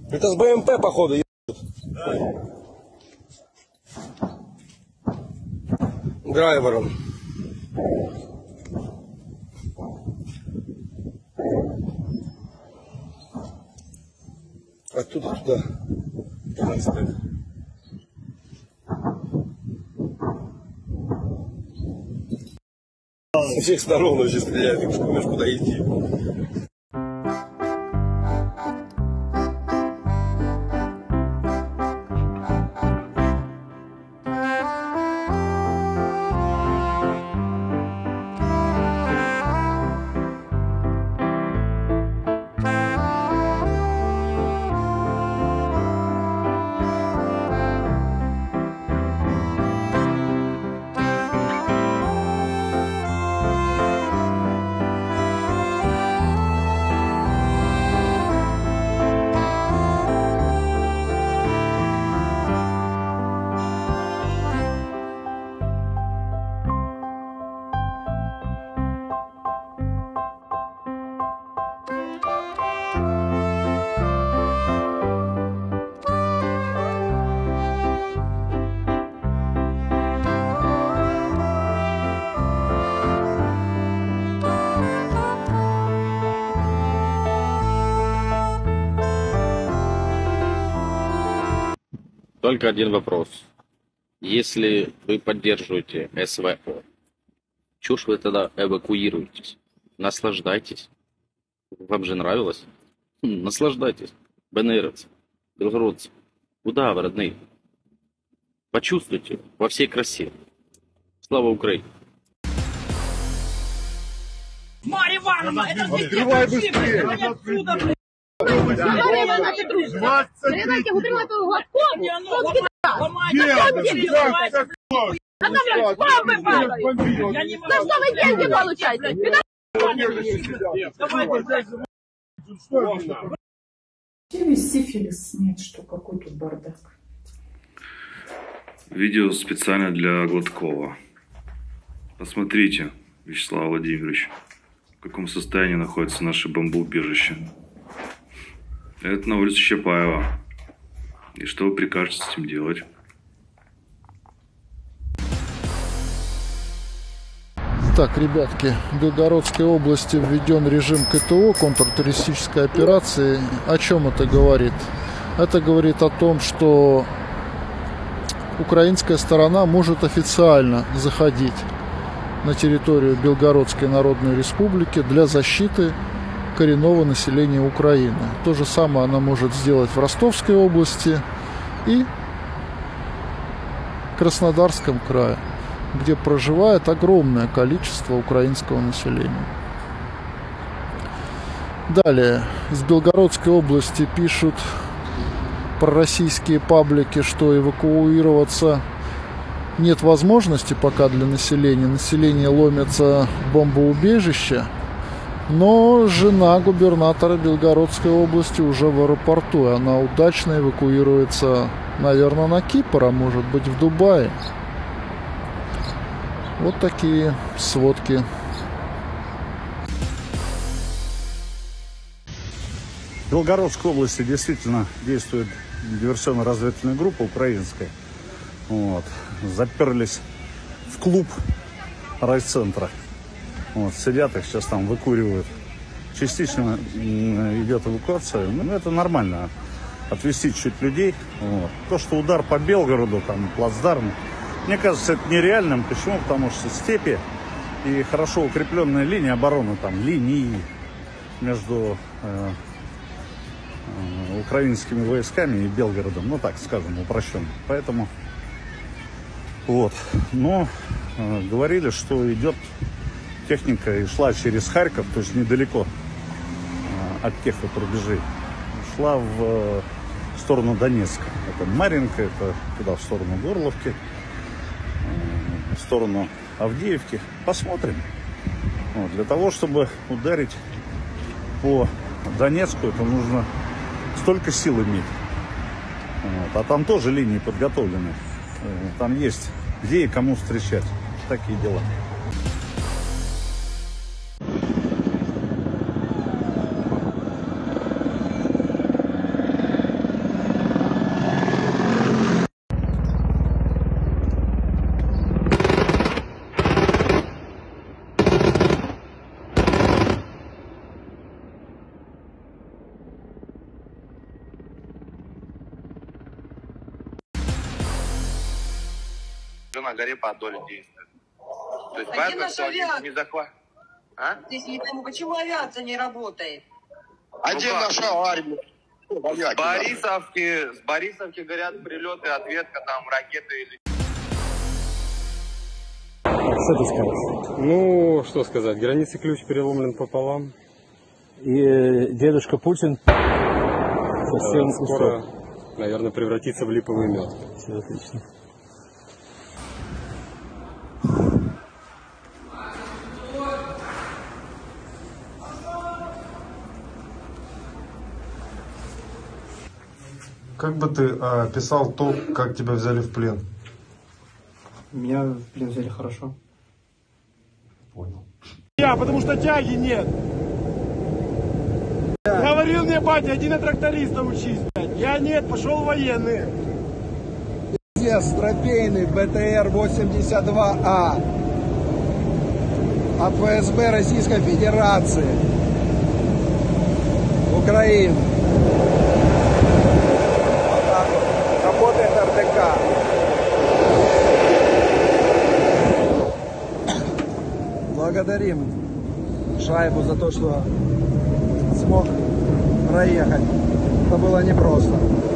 Это с БМП, походу, едут. Драйвером. Оттуда туда. Со всех сторон уже стреляют, ты понимаешь, куда идти. Только один вопрос. Если вы поддерживаете СВО, чего ж вы тогда эвакуируетесь? Наслаждайтесь. Вам же нравилось? Наслаждайтесь. БНРовцы, белгородцы. Куда вы, родные? Почувствуйте во всей красе. Слава Украине! Марья Ивановна, это Открывай быстрее! Передайте, утримайте глотком, за что вы деньги получаете? Весь сифилис, нет, что какой тут бардак. Видео специально для Гладкова. Посмотрите, Вячеслав Владимирович, в каком состоянии находится наше бомбоубежище. Это на улице Чапаева. И что вы прикажете с этим делать? Так, ребятки, в Белгородской области введен режим КТО, контртеррористической операции. О чем это говорит? Это говорит о том, что украинская сторона может официально заходить на территорию Белгородской Народной Республики для защиты коренного населения Украины. То же самое она может сделать в Ростовской области и Краснодарском крае, где проживает огромное количество украинского населения. Далее, с Белгородской области пишут пророссийские паблики, что эвакуироваться нет возможности пока для населения. Население ломится в бомбоубежище. Но жена губернатора Белгородской области уже в аэропорту. И она удачно эвакуируется, наверное, на Кипр, а может быть в Дубае. Вот такие сводки. В Белгородской области действительно действует диверсионно-разведывательная группа украинская. Вот. Заперлись в клуб райцентра. Вот, сидят, их сейчас там выкуривают. Частично идет эвакуация. Ну, это нормально. Отвезти чуть людей. Вот. То, что удар по Белгороду, там, плацдарм, мне кажется, это нереальным. Почему? Потому что степи и хорошо укрепленная линия обороны, там, линии между украинскими войсками и Белгородом. Ну, так скажем, упрощенно. Поэтому, вот. Но говорили, что идет техника и шла через Харьков, то есть недалеко от тех вот рубежей. Шла в сторону Донецка. Это Марьинка, это туда, в сторону Горловки, в сторону Авдеевки. Посмотрим. Вот. Для того, чтобы ударить по Донецку, это нужно столько сил иметь. Вот. А там тоже линии подготовлены. Там есть где и кому встречать. Такие дела. уже на горе Подоле действует. То есть А поэтому где наша авиация? не захват. А? Здесь не пойму, почему авиация не работает? А где наша армия? С Борисовки горят прилеты, ответка, там ракеты или... Что ты скажешь? Ну, что сказать, границы ключ переломлен пополам. И дедушка Путин совсем скоро, наверное, превратится в липовый мед. Все отлично. Как бы ты описал то, как тебя взяли в плен? Меня в плен взяли хорошо. Понял. Потому что тяги нет. Говорил мне батя, иди на тракториста учись, блядь. Я нет, пошел в военный. Здесь трофейный БТР-82А от ФСБ Российской Федерации. Украина. Вот так вот. Работает РТК. Благодарим шайбу за то, что смог проехать. Это было непросто.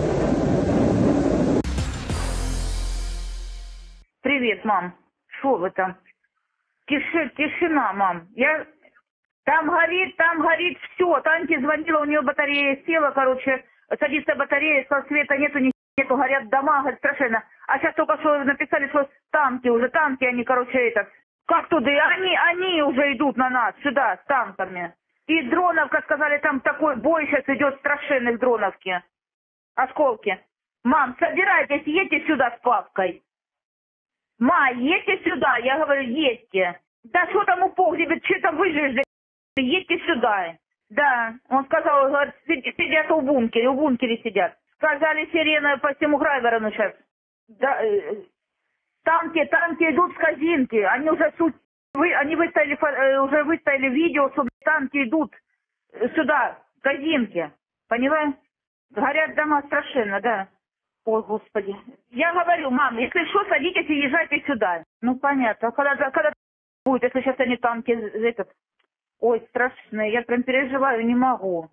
Привет, мам. Что вы там? Тишина, мам. Там горит все. Таньке звонила, у нее батарея села, короче, садится батарея, света нету, горят дома, говорит, страшенно. А сейчас только что написали, что танки, они, короче, как туда? Они уже идут на нас, сюда, с танками. И дроновка, сказали, там такой бой сейчас идет, страшенных дроновки. Осколки. Мам, собирайтесь, едьте сюда с папкой. Ма, едьте сюда, я говорю, едьте. Да что там у погреба, что-то выжили, едьте сюда. Да, он сказал, говорит, сидят в бункере сидят. Сказали сирены по всему Грайверону сейчас. Да, танки идут с Казинки, они уже выставили видео, что танки идут сюда, к Казинке. Поняла? Горят дома страшенно, да. Ой, Господи. Я говорю, мам, если что, садитесь и езжайте сюда. Ну, понятно. Когда будет, если сейчас они танки, Ой, страшно, я прям переживаю, не могу.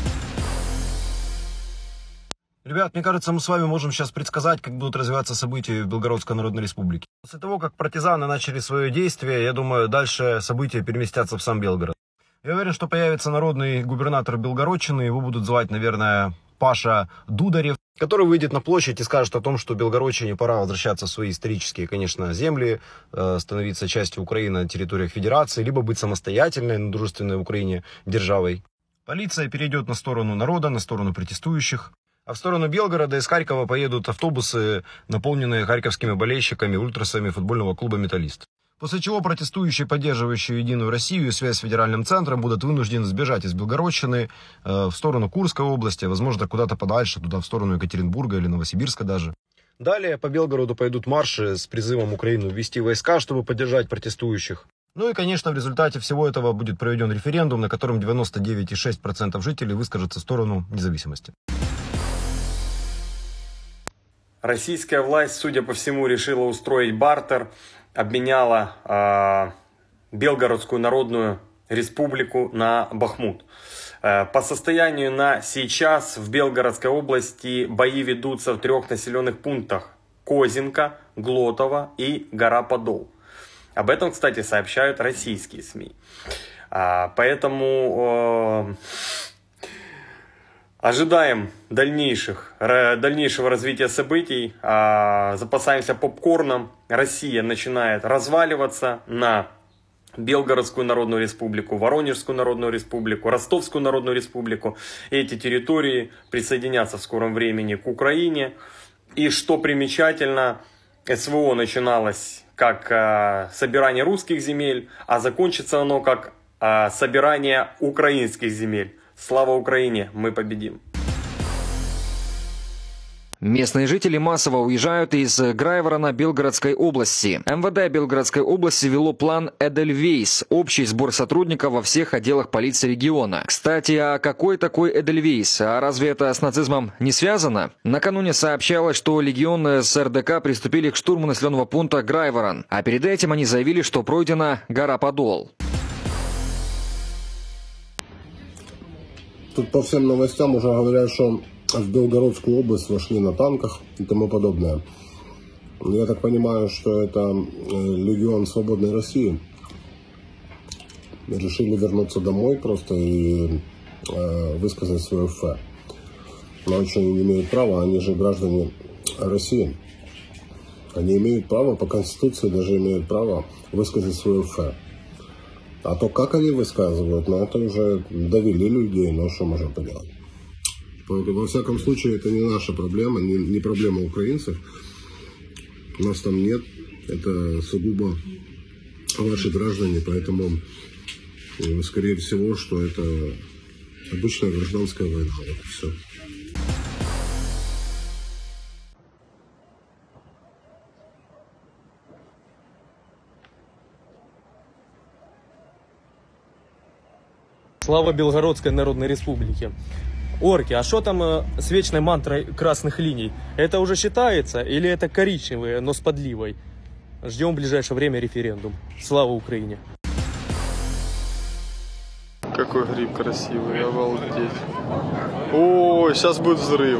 Ребят, мне кажется, мы с вами можем сейчас предсказать, как будут развиваться события в Белгородской Народной Республике. После того, как партизаны начали свое действие, я думаю, дальше события переместятся в сам Белгород. Я уверен, что появится народный губернатор Белгородчины, его будут звать, наверное, Паша Дударев, который выйдет на площадь и скажет о том, что Белгородчине пора возвращаться в свои исторические, конечно, земли, становиться частью Украины на территориях Федерации, либо быть самостоятельной, но дружественной Украине державой. Полиция перейдет на сторону народа, на сторону протестующих. А в сторону Белгорода из Харькова поедут автобусы, наполненные харьковскими болельщиками, ультрасами футбольного клуба «Металлист». После чего протестующие, поддерживающие Единую Россию и связь с федеральным центром, будут вынуждены сбежать из Белгородчины в сторону Курской области, возможно, куда-то подальше, туда в сторону Екатеринбурга или Новосибирска даже. Далее по Белгороду пойдут марши с призывом Украину ввести войска, чтобы поддержать протестующих. Ну и, конечно, в результате всего этого будет проведен референдум, на котором 99,6% жителей выскажутся в сторону независимости. Российская власть, судя по всему, решила устроить бартер, обменяла Белгородскую Народную Республику на Бахмут. По состоянию на сейчас в Белгородской области бои ведутся в 3 населенных пунктах: Козинка, Глотово и гора Подол. Об этом, кстати, сообщают российские СМИ. Поэтому ожидаем дальнейшего развития событий, запасаемся попкорном. Россия начинает разваливаться на Белгородскую Народную Республику, Воронежскую Народную Республику, Ростовскую Народную Республику. Эти территории присоединятся в скором времени к Украине. И что примечательно, СВО начиналось как собирание русских земель, а закончится оно как собирание украинских земель. Слава Украине, мы победим! Местные жители массово уезжают из Грайворона Белгородской области. МВД Белгородской области ввело план Эдельвейс – общий сбор сотрудников во всех отделах полиции региона. Кстати, а какой такой Эдельвейс? А разве это с нацизмом не связано? Накануне сообщалось, что легион с РДК приступили к штурму населенного пункта Грайворон, а перед этим они заявили, что пройдена гора Подол. Тут по всем новостям уже говорят, что в Белгородскую область вошли на танках и тому подобное. Я так понимаю, что это легион Свободной России. Решили вернуться домой просто и высказать свое фе. Но очень не имеют права, они же граждане России. Они имеют право, по Конституции даже имеют право высказать свое фе. А то, как они высказывают, ну это уже довели людей, но что можем поделать. Поэтому, во всяком случае, это не наша проблема, не проблема украинцев. Нас там нет, это сугубо ваши граждане, поэтому, скорее всего, что это обычная гражданская война. Вот и все. Слава Белгородской Народной Республике. Орки, а что там с вечной мантрой красных линий? Это уже считается или это коричневые, но с подливой? Ждем в ближайшее время референдум. Слава Украине! Какой гриб красивый, обалдеть. О, сейчас будет взрыв.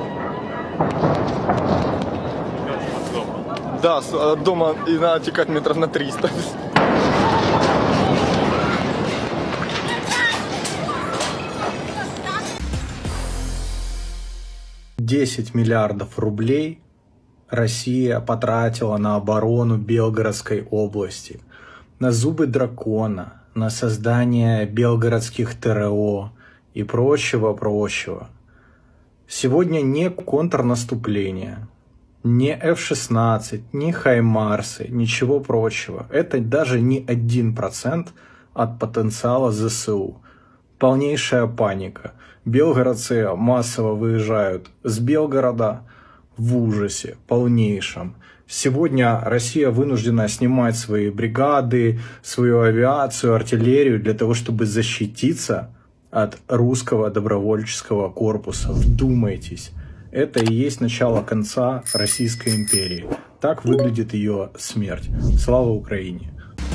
Да, от дома и надо текать метров на 300. $10 миллиардов рублей Россия потратила на оборону Белгородской области, на зубы дракона, на создание белгородских ТРО и прочего. Сегодня не контрнаступление, не F-16, не Хаймарсы, ничего прочего. Это даже не 1% от потенциала ЗСУ. Полнейшая паника. Белгородцы массово выезжают с Белгорода в ужасе полнейшем. Сегодня Россия вынуждена снимать свои бригады, свою авиацию, артиллерию для того, чтобы защититься от русского добровольческого корпуса. Вдумайтесь, это и есть начало конца Российской империи. Так выглядит ее смерть. Слава Украине!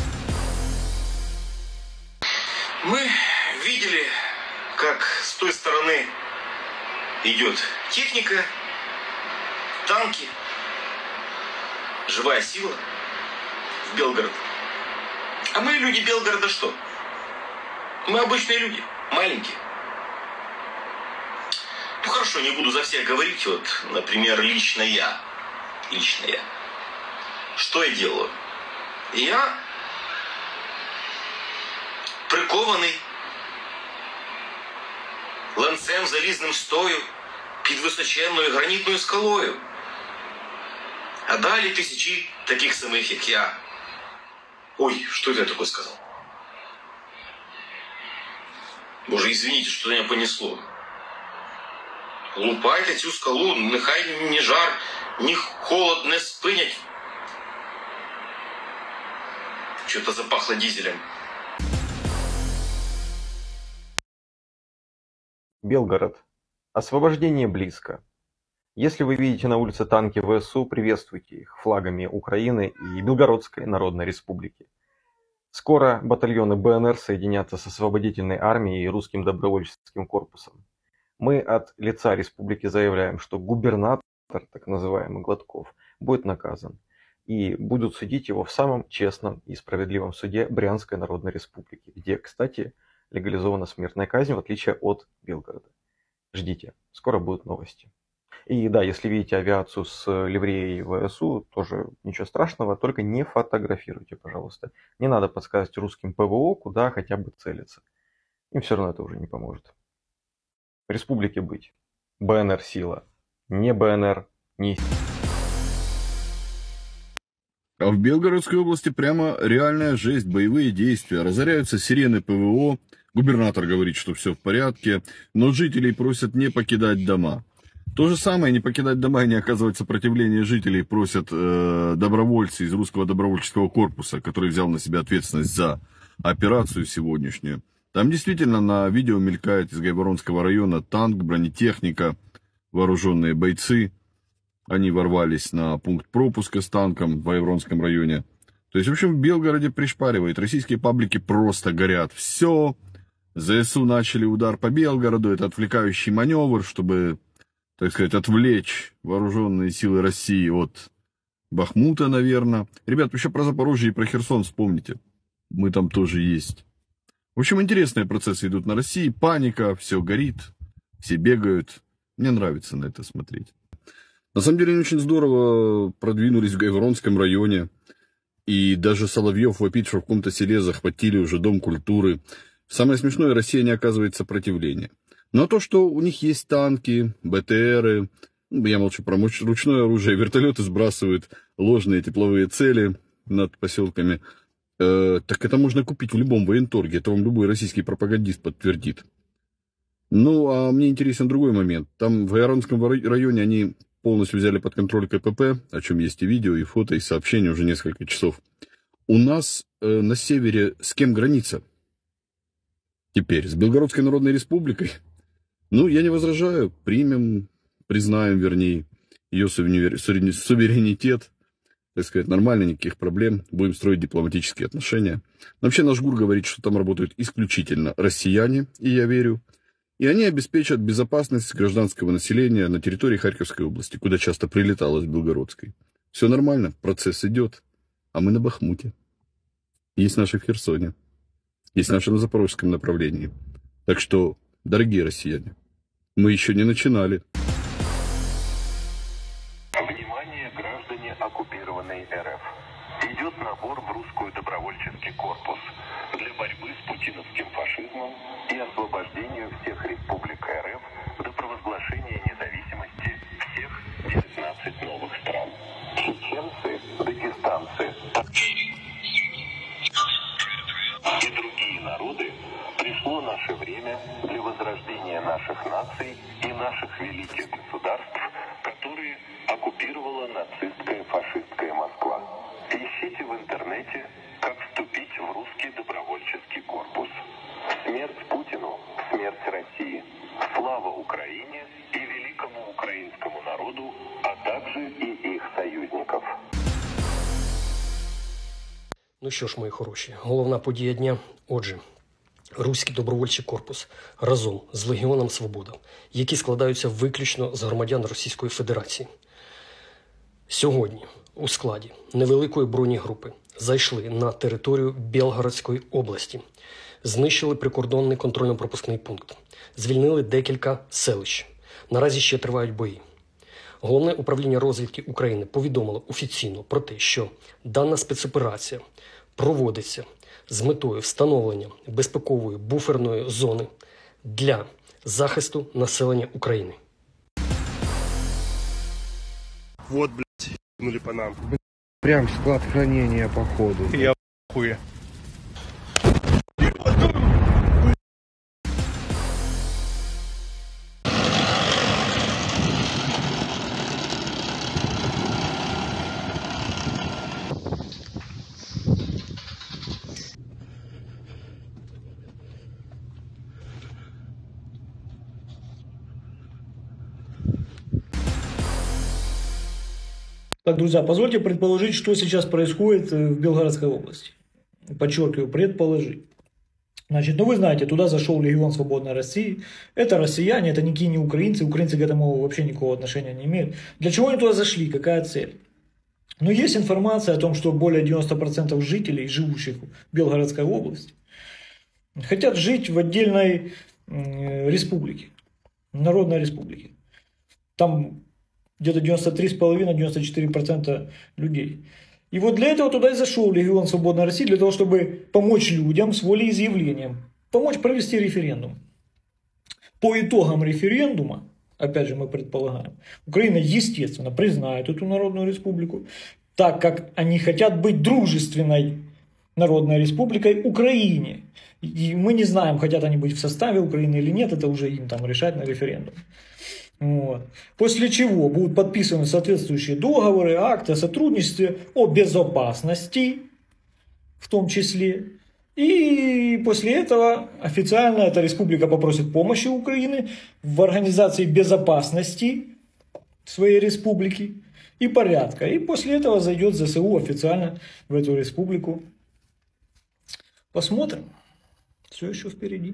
Мы видели, как с той стороны идет техника, танки, живая сила в Белгород. А мы, люди Белгорода, что? Мы обычные люди, маленькие. Ну хорошо, не буду за всех говорить. Вот, например, лично я. Что я делаю? Я прикований ланцем залізним стою під височенною гранітною скалою. А далі тисячі таких самих, як я. Ой, что это я такое сказал? Боже, извините, что меня понесло. Лупайте цю скалу, нехай ні жар, ні холод не спинять. Что-то запахло дизелем. Белгород. Освобождение близко. Если вы видите на улице танки ВСУ, приветствуйте их флагами Украины и Белгородской Народной Республики. Скоро батальоны БНР соединятся с освободительной армией и русским добровольческим корпусом. Мы от лица республики заявляем, что губернатор, так называемый Гладков, будет наказан. И будут судить его в самом честном и справедливом суде Брянской Народной Республики, где, кстати, легализована смертная казнь, в отличие от Белгорода. Ждите, скоро будут новости. И да, если видите авиацию с ливреей ВСУ, тоже ничего страшного, только не фотографируйте, пожалуйста. Не надо подсказывать русским ПВО, куда хотя бы целиться. Им все равно это уже не поможет. Республике быть. БНР сила. Не БНР, не... А в Белгородской области прямо реальная жесть, боевые действия. Разоряются сирены ПВО. Губернатор говорит, что все в порядке, но жителей просят не покидать дома. То же самое, не покидать дома и не оказывать сопротивления жителей просят добровольцы из русского добровольческого корпуса, который взял на себя ответственность за операцию сегодняшнюю. Там действительно на видео мелькает из Гайворонского района танк, бронетехника, вооруженные бойцы. Они ворвались на пункт пропуска с танком в Гайворонском районе. То есть, в общем, в Белгороде пришпаривает. Российские паблики просто горят. Все. ЗСУ начали удар по Белгороду. Это отвлекающий маневр, чтобы, так сказать, отвлечь вооруженные силы России от Бахмута, наверное. Ребят, еще про Запорожье и про Херсон вспомните. Мы там тоже есть. В общем, интересные процессы идут на России. Паника, все горит, все бегают. Мне нравится на это смотреть. На самом деле, они очень здорово продвинулись в Гайворонском районе. И даже Соловьев вопит, что в каком-то селе захватили уже дом культуры. Самое смешное, Россия не оказывает сопротивления. Но то, что у них есть танки, БТРы, я молчу про ручное оружие, вертолеты сбрасывают ложные тепловые цели над поселками, так это можно купить в любом военторге. Это вам любой российский пропагандист подтвердит. Ну, а мне интересен другой момент. Там в Гайворонском районе они полностью взяли под контроль КПП, о чем есть и видео, и фото, и сообщения уже несколько часов. У нас на севере с кем граница? Теперь с Белгородской Народной Республикой. Ну, я не возражаю, признаем, вернее, ее суверенитет, так сказать, нормально, никаких проблем, будем строить дипломатические отношения. Но вообще наш ГУР говорит, что там работают исключительно россияне, и я верю, и они обеспечат безопасность гражданского населения на территории Харьковской области, куда часто прилетало с Белгородской. Все нормально, процесс идет, а мы на Бахмуте. Есть наши в Херсоне, есть наши на Запорожском направлении. Так что, дорогие россияне, мы еще не начинали. Внимание, граждане оккупированной РФ. Идет набор в русскую добровольческий корпус для борьбы с путиновским фашизмом и освобождению всех республик РФ до провозглашения независимости всех 19 новых стран. Чеченцы, дагестанцы и другие народы, пришло наше время для возрождения наших наций и наших великих государств, которые оккупировала нацистская фашистская Москва. Ищите в интернете, как вступить в русский добровольческий корпус. Смерть Путину, смерть России. Слава Украине и великому украинскому народу, а также и их союзников. Ну що ж, мої хороші, головна подія дня. Отже, Руський добровольчий корпус разом з Легіоном Свобода, які складаються виключно з громадян Російської Федерації. Сьогодні у складі невеликої бронегрупи зайшли на територію Білгородської області, знищили прикордонний контрольно-пропускний пункт, звільнили декілька селищ. Наразі ще тривають бої. Головне управління розвідки України повідомило офіційно про те, що дана спецоперація проводиться з метою встановлення безпекової буферної зони для захисту населення України. Вот, блядь, ебнули по нам. Прям склад хранения, походу. Я хуя. Так, друзья, позвольте предположить, что сейчас происходит в Белгородской области. Подчеркиваю, предположить. Значит, ну вы знаете, туда зашел Легион Свободной России. Это россияне, это никакие не украинцы. Украинцы к этому вообще никакого отношения не имеют. Для чего они туда зашли? Какая цель? Ну, есть информация о том, что более 90% жителей, живущих в Белгородской области, хотят жить в отдельной республике, Народной Республике. Там где-то 93,5-94% людей. И вот для этого туда и зашел Легион Свободной России, для того, чтобы помочь людям с волеизъявлением, помочь провести референдум. По итогам референдума, опять же мы предполагаем, Украина, естественно, признает эту Народную Республику, так как они хотят быть дружественной Народной Республикой Украине. И мы не знаем, хотят они быть в составе Украины или нет, это уже им там решать на референдуме. Вот. После чего будут подписаны соответствующие договоры, акты о сотрудничестве, о безопасности в том числе. И после этого официально эта республика попросит помощи Украины в организации безопасности своей республики и порядка. И после этого зайдет ЗСУ официально в эту республику. Посмотрим. Все еще впереди.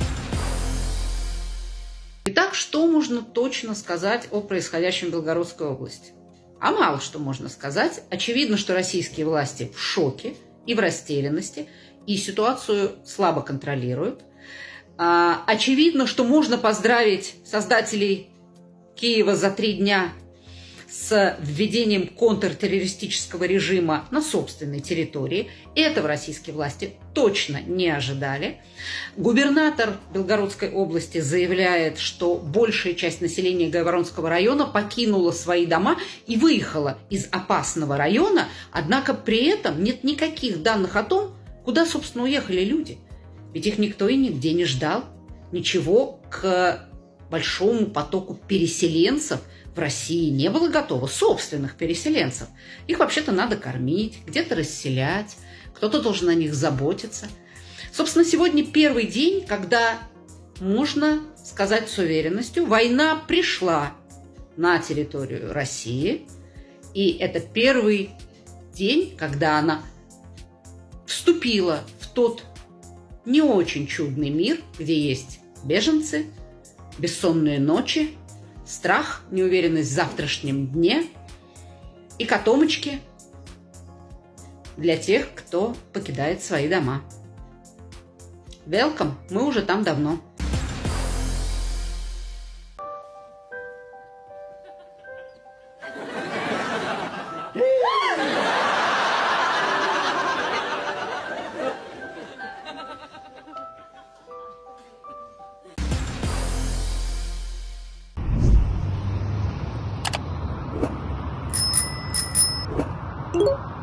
Итак, что можно точно сказать о происходящем в Белгородской области? А мало что можно сказать. Очевидно, что российские власти в шоке и в растерянности, и ситуацию слабо контролируют. Очевидно, что можно поздравить создателей Киева за 3 дня с введением контртеррористического режима на собственной территории. Этого российские власти точно не ожидали. Губернатор Белгородской области заявляет, что большая часть населения Гайворонского района покинула свои дома и выехала из опасного района, однако при этом нет никаких данных о том, куда, собственно, уехали люди. Ведь их никто и нигде не ждал. Ничего к большому потоку переселенцев в России не было готово, собственных переселенцев. Их вообще-то надо кормить, где-то расселять, кто-то должен о них заботиться. Собственно, сегодня первый день, когда можно сказать с уверенностью, война пришла на территорию России, и это первый день, когда она вступила в тот не очень чудный мир, где есть беженцы, бессонные ночи, страх, неуверенность в завтрашнем дне и котомочки для тех, кто покидает свои дома. Welcome, мы уже там давно. you